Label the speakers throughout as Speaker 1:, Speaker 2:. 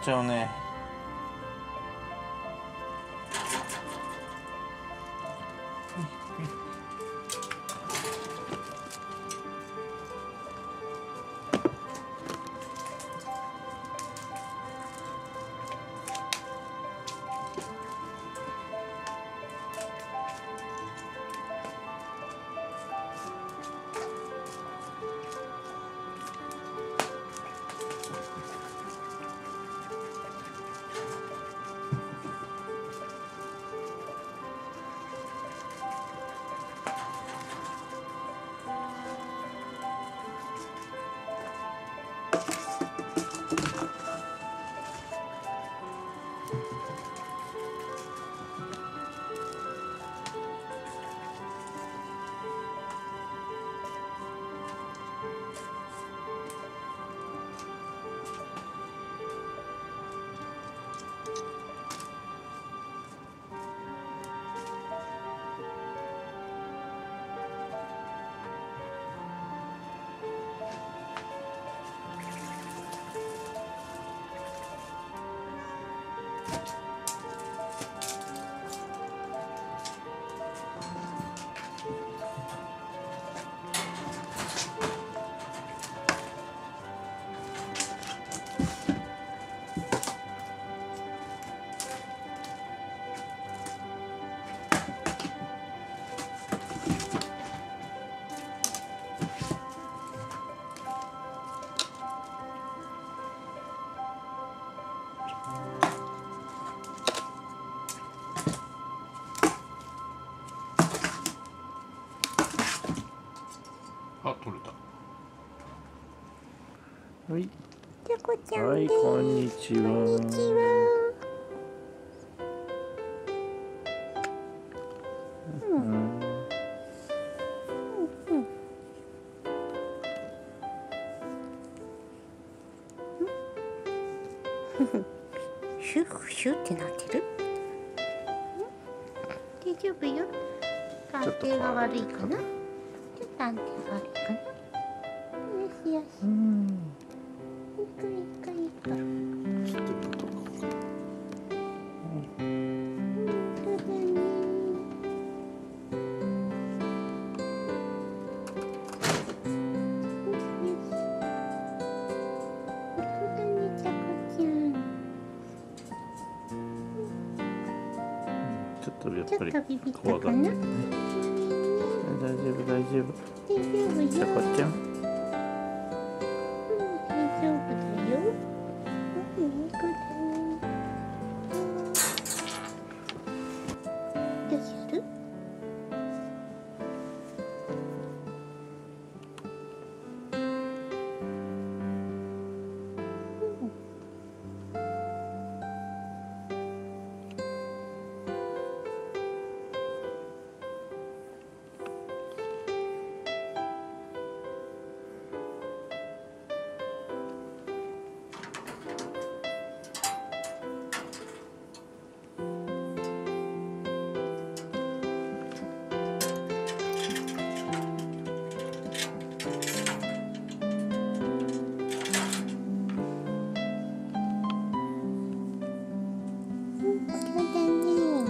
Speaker 1: ちゃうね。あ、取れた。はい。
Speaker 2: ちゃこちゃん
Speaker 1: はい、こんにちは。
Speaker 2: こんにちは。シュッシュってなってる。大丈夫よ。安定が悪いかな。ちょっと安定が悪いかな。よしよし。いいからいいからいいから。
Speaker 1: ちょっとどこか。
Speaker 2: 本当だね。よしよし。本当だね、ちゃこちゃん。
Speaker 1: ちょっとやっ
Speaker 2: ちょ
Speaker 1: ぱり
Speaker 2: っとビビった
Speaker 1: 怖がって
Speaker 2: かな。
Speaker 1: るね。大丈夫、大丈夫。
Speaker 2: 大丈夫よ。
Speaker 1: ちゃこちゃん。
Speaker 2: 大丈夫だよ。いい子だね。どうする？そうだね。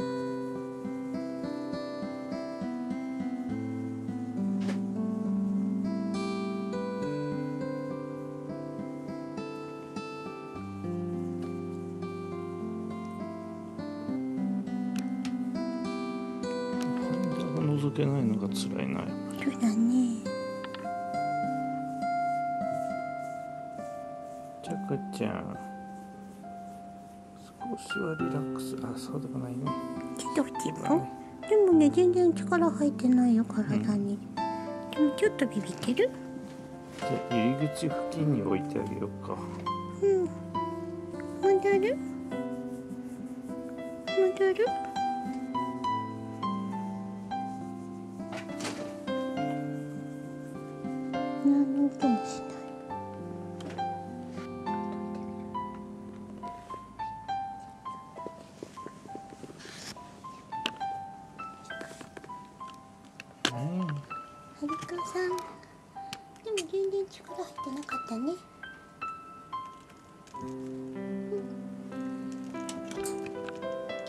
Speaker 1: 覗けないのが辛いな。
Speaker 2: そうだね。
Speaker 1: ちゃこちゃん。少しはリラックス。あ、そうでもないね。
Speaker 2: ちょっと落ちるの？でもね、全然力入ってないよ、体に。でもちょっとビビってる？
Speaker 1: じゃあ入り口付近に置いてあげようか。
Speaker 2: 戻る？戻る？何の音もしない。はるかさん。でも全然力入ってなかったね。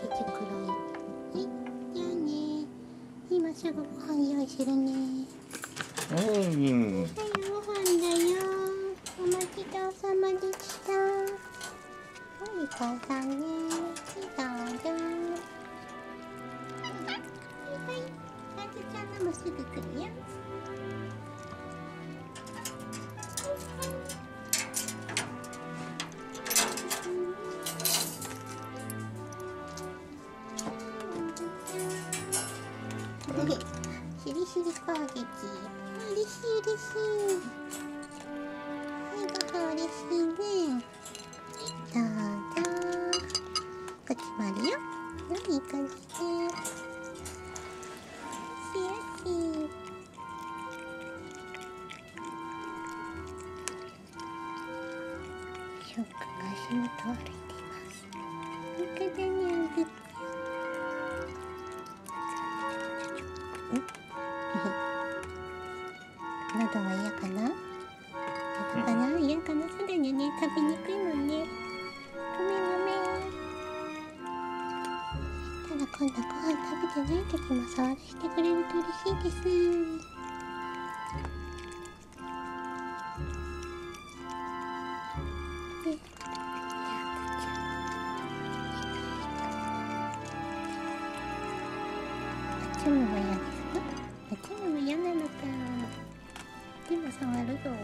Speaker 2: 生地黒い。はい、じゃあね。今すぐご飯用意するね。
Speaker 1: うん。
Speaker 2: はい、ご飯だよ。お待ちどうさまでした。はい、母さんね。はい、どうぞ。はい、あずちゃんのもすぐ来るよ。しりしり攻撃。嬉しい嬉しい。はい、ご飯嬉しいね。どうぞ。こっちもあるよ。いい感じで。よしよし。ショックが足元を歩いています。いいかだね、あず。喉は嫌かな？嫌かな？嫌かな？そうだよね。食べにくいもんね。ごめんごめん。ただ今度ご飯食べてない時も触らせてくれると嬉しいです。で、あっちも嫌ですか？あっちも嫌なのか。でも触るぞ。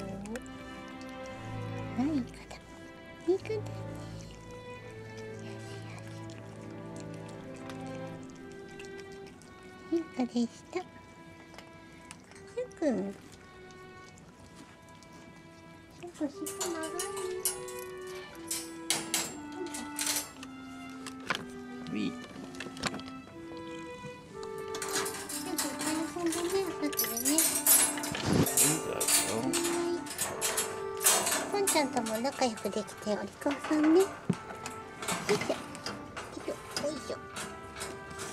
Speaker 2: はい、いい子だ。いい子だね。いい子でした。しゅうくん。しゅうくん、尻尾長い。
Speaker 1: いい。
Speaker 2: しゅうくん、遊んでね、お外でね。ポンちゃんとも仲良くできてお利口さんね。よいしょ。よいしょ。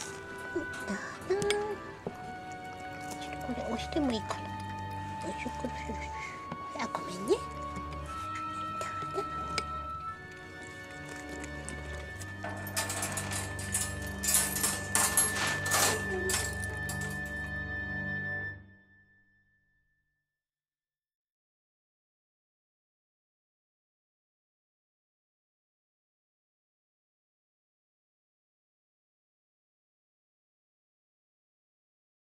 Speaker 2: どうぞ。ちょっとこれ押してもいいかな。よいしょ、これ。